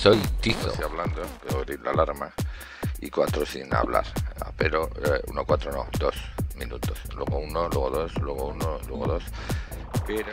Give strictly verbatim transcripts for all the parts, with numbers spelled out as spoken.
Soy Tizo. Estoy hablando, voy a abrir la alarma. Y cuatro sin hablar. Pero eh, uno, cuatro no, dos minutos. Luego uno, luego dos, luego uno, luego dos. Pero...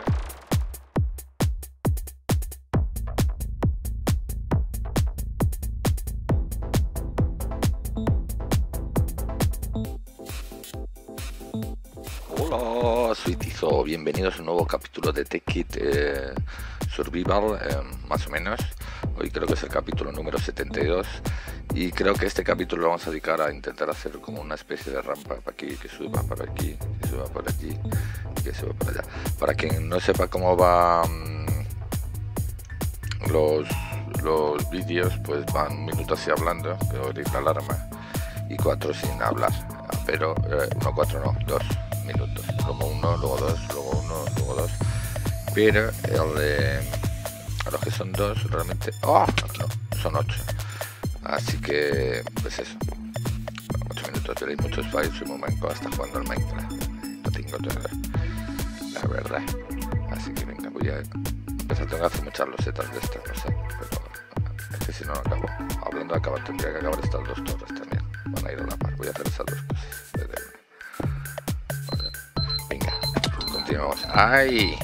Hola, soy Tizo. Bienvenidos a un nuevo capítulo de TechKit eh, Survival, eh, más o menos. Hoy creo que es el capítulo número setenta y dos. Y creo que este capítulo lo vamos a dedicar a intentar hacer como una especie de rampa para aquí, que suba para aquí, que suba por aquí, que suba para allá. Para quien no sepa cómo va mmm, los, los vídeos, pues van un minuto así hablando, que voy a abrir la alarma, y cuatro sin hablar. Pero eh, uno, cuatro no, dos minutos. Luego uno, luego dos, luego uno, luego dos. Pero el de... a los que son dos, realmente... ¡Oh! No, son ocho. Así que, pues eso. ocho minutos, tenéis muchos fallos. Soy muy manco hasta jugando al Minecraft. No tengo toda la verdad. Así que venga, voy a empezar. Tengo que hacer muchas losetas de estas, no sé. Pero es que si no, no acabo. Hablando de acabar, tendría que acabar estas dos torres también. Van a ir a la par. Voy a hacer esas dos cosas. Vale. Venga, continuamos. ¡Ay!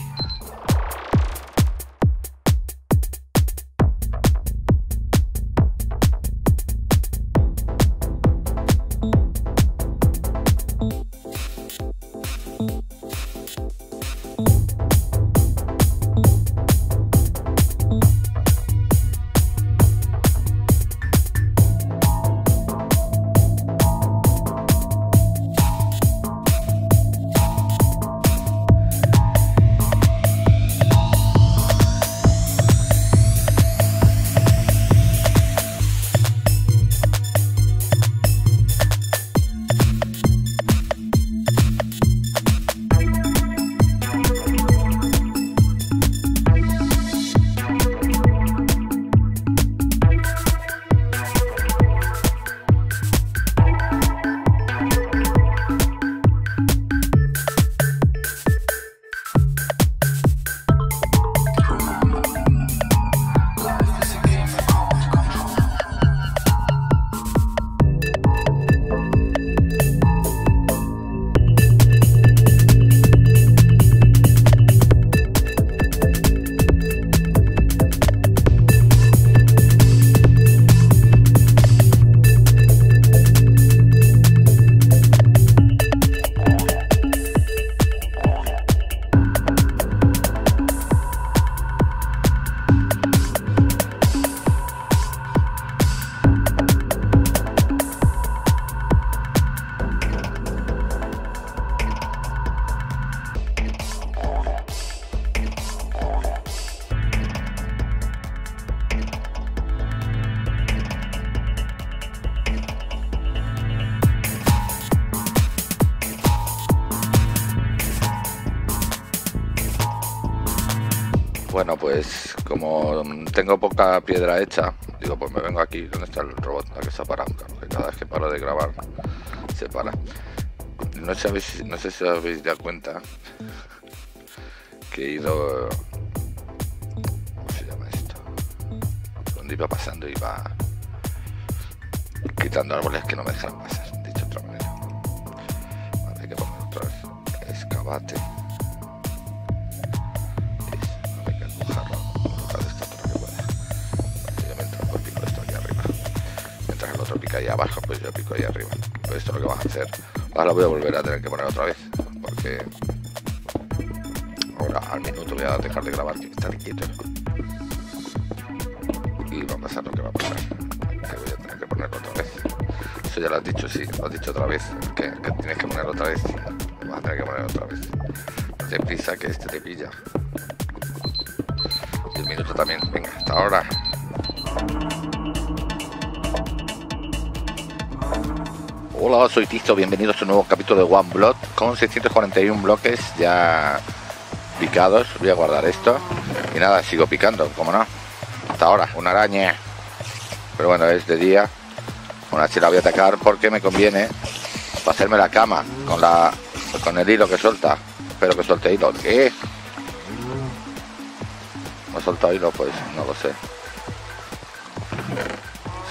Bueno, pues como tengo poca piedra hecha, digo, pues me vengo aquí. ¿Dónde está el robot? ¿A que se ha parado? Porque cada vez que paro de grabar, se para. No sé, no sé si os habéis dado cuenta que he ido... ¿Cómo se llama esto? Donde iba pasando, iba quitando árboles que no me dejan pasar, dicho de otra manera. Vale, hay que poner otra vez excavate. Ahí abajo, pues yo pico ahí arriba. Pues esto es lo que vamos a hacer. Ahora lo voy a volver a tener que poner otra vez, porque ahora al minuto voy a dejar de grabar, que está quieto, y va a pasar lo que va a pasar, que voy a tener que ponerlo otra vez. Eso ya lo has dicho, sí, lo has dicho otra vez, que, que tienes que ponerlo otra vez. Vas a tener que ponerlo otra vez. No te prisa, que este te pilla. Y el minuto también. Venga, hasta ahora. Hola, soy Tizo, bienvenidos a un nuevo capítulo de One Blood con seiscientos cuarenta y uno bloques ya picados. Voy a guardar esto y nada, sigo picando, como no. Hasta ahora, una araña. Pero bueno, es de día. Aún así la voy a atacar porque me conviene para hacerme la cama con la con el hilo que suelta. Espero que suelte hilo. ¿Qué? ¿No ha soltado hilo? Pues no lo sé.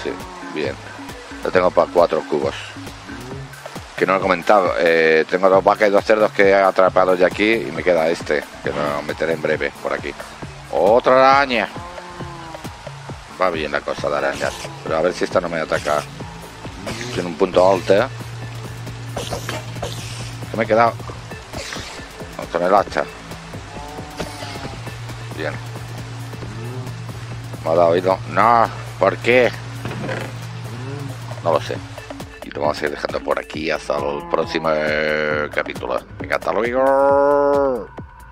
Sí, bien. Lo tengo para cuatro cubos. Que no lo he comentado. Eh, tengo dos vacas y dos cerdos que he atrapado ya aquí. Y me queda este, que lo meteré en breve por aquí. ¡Otra araña! Va bien la cosa de arañas. Pero a ver si esta no me ataca. En un punto alto. Que me he quedado con el hacha. Bien. ¿Me ha dado oído? No, ¿por qué? No lo sé. Y lo vamos a ir dejando por aquí hasta el próximo eh, capítulo. Venga, hasta luego.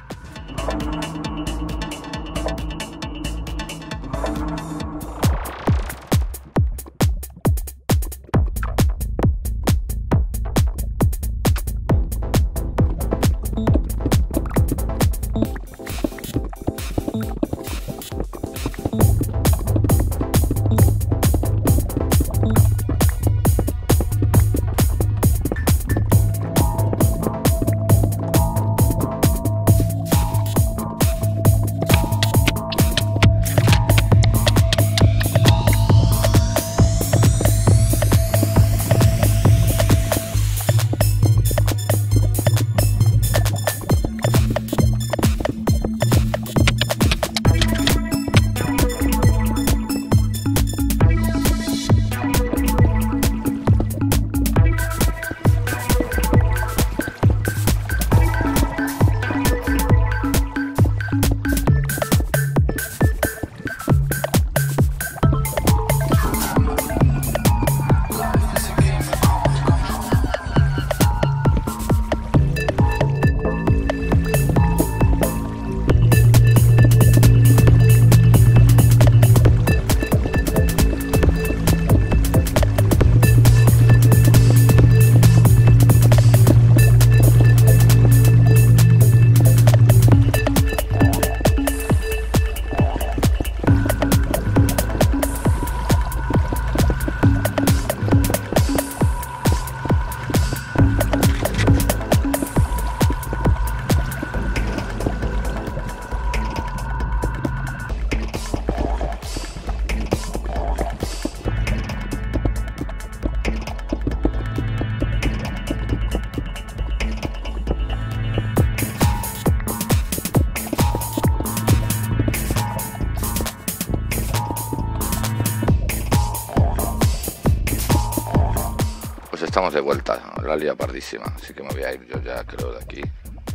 Estamos de vuelta, la lía pardísima, así que me voy a ir yo ya creo de aquí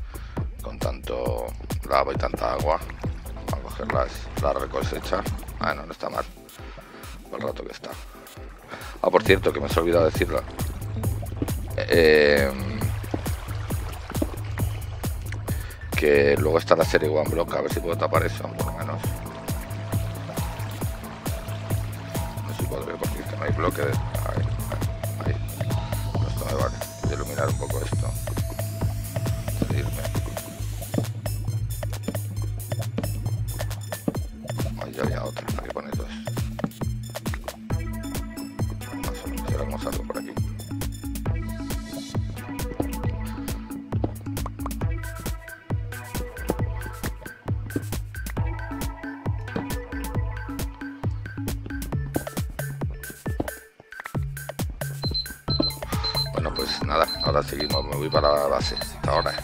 con tanto lava y tanta agua a coger las, la recosecha. Ah, no, no está mal por el rato que está. Ah, por cierto, que me he olvidado decirlo, eh, que luego está la serie One Block, a ver si puedo tapar eso, por lo menos. No sé si podré, porque es que no hay bloque de... Ahí, ahí. Esto me vale, de iluminar un poco esto. Salirme. Ahí ya había otra, aquí pone dos. Más o menos, ahora como salgo por aquí. Bueno, pues nada, ahora seguimos, me voy para la base, hasta ahora.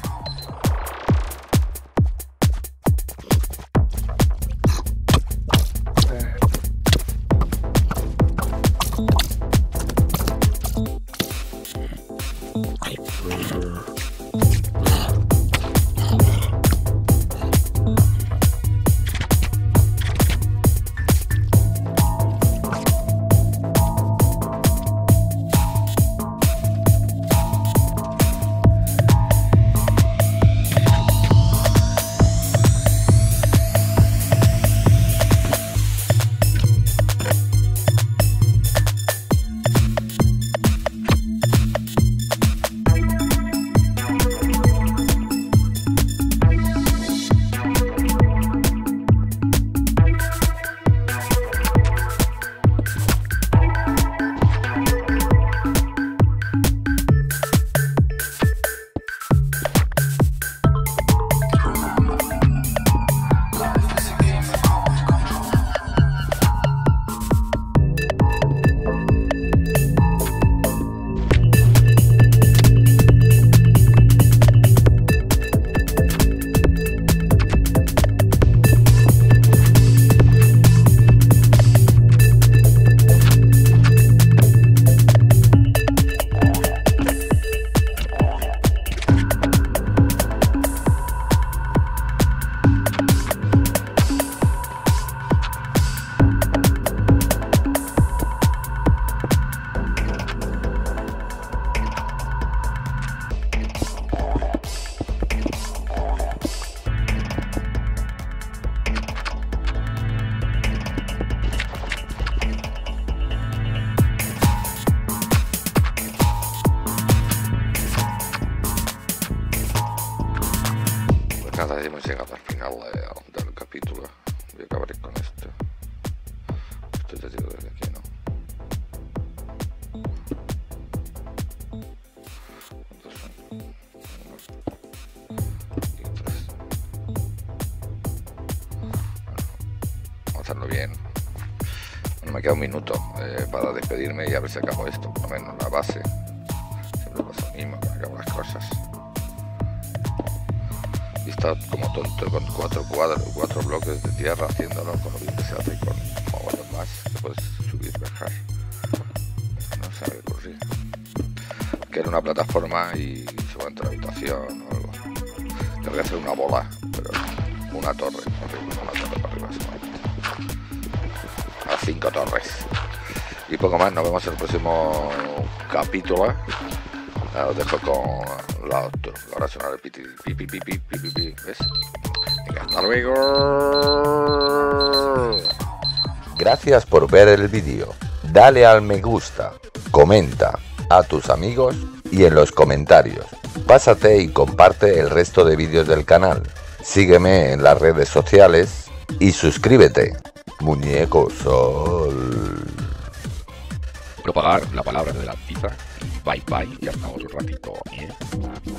Nada, hemos llegado al final eh, del capítulo. Voy a acabar con esto. Esto te digo desde aquí, ¿no? ¿Cuántos son? Uno y tres. Bueno, vamos a hacerlo bien. Bueno, me queda un minuto eh, para despedirme y a ver si acabo esto, por lo menos la base. Siempre pasa lo mismo, que acabo las cosas. Y está como tonto con cuatro cuadros, cuatro bloques de tierra haciéndolo con lo bien que se hace con mogollón más que puedes subir y bajar. No sabe ocurrir. Que era una plataforma y seguramente una habitación o algo. Tendría que ser una bola, pero una torre, arriba, una torre para arriba seguramente. A cinco torres. Y poco más, nos vemos en el próximo capítulo. Os dejo con la otro. Ahora suena el piti, pi, pi, pi, pi, pi, pi, pi, ¿ves? Venga, hasta luego. Gracias por ver el vídeo. Dale al me gusta, comenta a tus amigos y en los comentarios. Pásate y comparte el resto de vídeos del canal. Sígueme en las redes sociales y suscríbete. Muñeco Sol. Propagar la palabra de la tiza. Bye bye y hasta otro ratito. ¿eh?